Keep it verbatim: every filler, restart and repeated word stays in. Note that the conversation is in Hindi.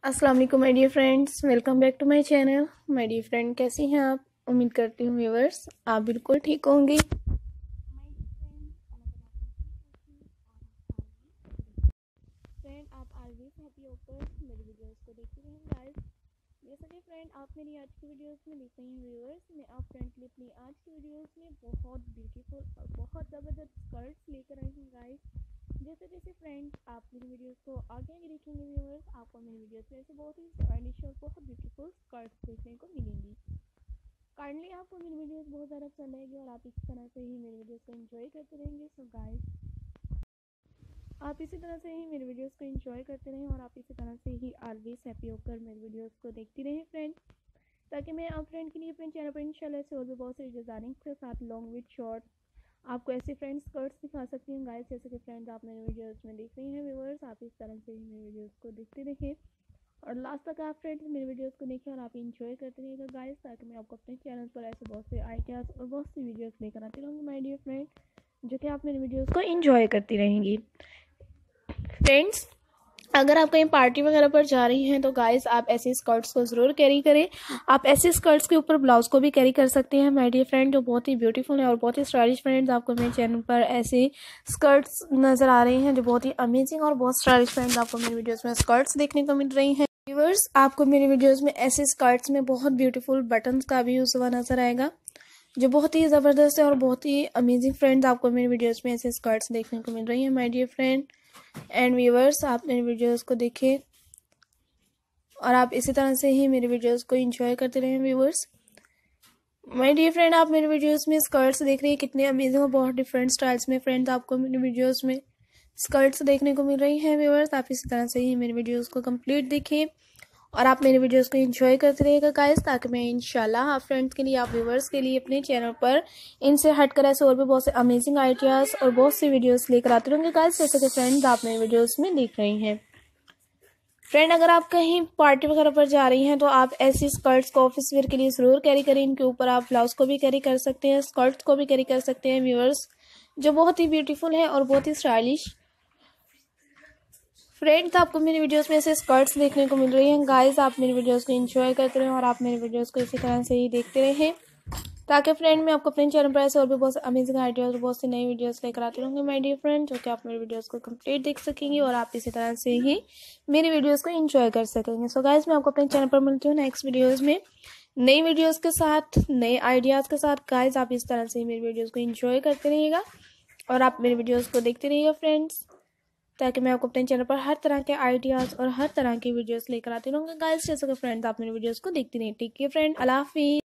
अस्सलाम वालेकुम my dear friends, welcome back to my channel. My dear friend, कैसी हैं आप? उम्मीद करती हूँ व्यूअर्स आप बिल्कुल ठीक होंगी। फ्रेंड, आप ऑलवेज हैप्पी होकर मेरी वीडियोस को देखते रहें गाइस। जैसा कि फ्रेंड आप मेरी आज की वीडियोस में देख रहे हैं व्यूअर्स, मैं आप फ्रेंड के लिए अपनी आज की वीडियोस में बहुत ब्यूटीफुल और बहुत ज़बरदस्त स्कर्ट्स लेकर आई हूँ गाइस। जैसे जैसे फ्रेंड्स आप मेरी वीडियोस को आगे आगे देखेंगे व्यूअर्स, आपको मेरी वीडियोस में ऐसे बहुत ही स्टाइलिश और बहुत ब्यूटीफुल स्कर्ट्स देखने को मिलेंगी। काइंडली आपको मेरी वीडियोस बहुत ज़्यादा पसंद आएगी और आप इस तरह से ही मेरी वीडियोस को एंजॉय करते रहेंगे। सो गाइस, आप इसी तरह से ही मेरी वीडियोस को एंजॉय करते रहें और आप इसी तरह से ही ऑलवेज हैप्पी होकर मेरी वीडियोस को देखती रहें फ्रेंड, ताकि मैं आप फ्रेंड के लिए अपने चैनल पर इंशाल्लाह ऐसे और भी बहुत सारी डिज़ाइनिंग के साथ लॉन्ग विद शॉर्ट आपको ऐसे फ्रेंड्स स्कर्ट्स दिखा सकती हूँ गाइस। जैसे कि फ्रेंड्स आप मेरे वीडियोस में देख रही हैं व्यूअर्स, आप इस तरह से ही मेरी वीडियोस को देखते रहें और लास्ट तक आप फ्रेंड्स मेरी वीडियोस को देखें और आप इंजॉय करते रहिएगा गाइस, ताकि मैं आपको अपने चैनल पर ऐसे बहुत से आइडियाज़ और बहुत सी वीडियोस लेकर आती रहूँगी माय डियर फ्रेंड, जो कि आप मेरी वीडियोस को इंजॉय करती रहेंगी। फ्रेंड्स, अगर आप कहीं पार्टी वगैरह पर जा रही हैं तो गाइस आप ऐसे स्कर्ट्स को ज़रूर कैरी करें। आप ऐसे स्कर्ट्स के ऊपर ब्लाउज को भी कैरी कर सकते हैं माय डियर फ्रेंड, जो बहुत ही ब्यूटीफुल है और बहुत ही स्टाइलिश। फ्रेंड्स, आपको मेरे चैनल पर ऐसे स्कर्ट्स नज़र आ रही हैं जो बहुत ही अमेजिंग और बहुत स्टाइलिश। फ्रेंड्स, आपको मेरी वीडियोस में स्कर्ट्स देखने को मिल रही हैं। व्यूअर्स, आपको मेरी वीडियोज़ में ऐसे स्कर्ट्स में बहुत ब्यूटीफुल बटन्स का भी यूज़ हुआ नज़र आएगा, जो बहुत ही ज़बरदस्त है और बहुत ही अमेजिंग। फ्रेंड्स, आपको मेरी वीडियोज़ में ऐसे स्कर्ट्स देखने को मिल रही हैं my dear friend and viewers, आप मेरी वीडियोस को देखें और आप इसी तरह से ही मेरी वीडियोस को एंजॉय करते रहें व्यूअर्स। माय डियर फ्रेंड, आप मेरी वीडियोस में स्कर्ट्स देख रही हैं कितने अमेजिंग और बहुत डिफरेंट स्टाइल्स में फ्रेंड्स आपको मेरी वीडियोस में स्कर्ट्स देखने को मिल रही हैं व्यूअर्स। आप इसी तरह से ही मेरी वीडियोस को कंप्लीट देखें और आप मेरी वीडियोस को एंजॉय करते रहिएगा गाइस, ताकि मैं इंशाल्लाह आप फ्रेंड्स के लिए, आप व्यूअर्स के लिए अपने चैनल पर इनसे हटकर ऐसे और भी बहुत से अमेजिंग आइडियाज़ और बहुत सी वीडियोस लेकर आते रहूँगी गाइस, जैसे कि फ्रेंड्स आप मेरी वीडियोस में देख रही हैं। फ्रेंड, अगर आप कहीं पार्टी वगैरह पर जा रही हैं तो आप ऐसी स्कर्ट्स को ऑफिस वेयर के लिए ज़रूर कैरी करें। इनके ऊपर आप ब्लाउज को भी कैरी कर सकते हैं, स्कर्ट्स को भी कैरी कर सकते हैं व्यूअर्स, जो बहुत ही ब्यूटीफुल है और बहुत ही स्टाइलिश। फ्रेंड्स, आपको मेरी वीडियोस में ऐसे स्कर्ट्स देखने को मिल रही हैं गाइस, आप मेरी वीडियोस को एंजॉय करते रहें और आप मेरी वीडियोस को इसी तरह से ही देखते रहें, ताकि फ्रेंड मैं आपको अपने चैनल पर ऐसे और भी बहुत से अमेजिंग आइडियाज़ और बहुत सी नई वीडियोस लेकर आती रहूँगी माय डियर फ्रेंड, जो कि आप मेरी वीडियोस को कंप्लीट देख सकेंगी और आप इसी तरह से ही मेरी वीडियोस को एंजॉय कर सकेंगे। सो गाइस, मैं आपको अपने चैनल पर मिलती हूँ नेक्स्ट वीडियोज़ में नई वीडियोज़ के साथ, नए आइडियाज़ के साथ। गाइस, आप इस तरह से ही मेरी वीडियोज़ को एंजॉय करते रहिएगा और आप मेरी वीडियोज़ को देखते रहिएगा फ्रेंड्स, ताकि मैं आपको अपने चैनल पर हर तरह के आइडियाज़ और हर तरह की वीडियोस लेकर आती रहूँगी गाइस, जैसे कि फ्रेंड्स आप मेरी वीडियोस को देखती रहिए। ठीक है फ्रेंड, अल्लाह हाफिज़।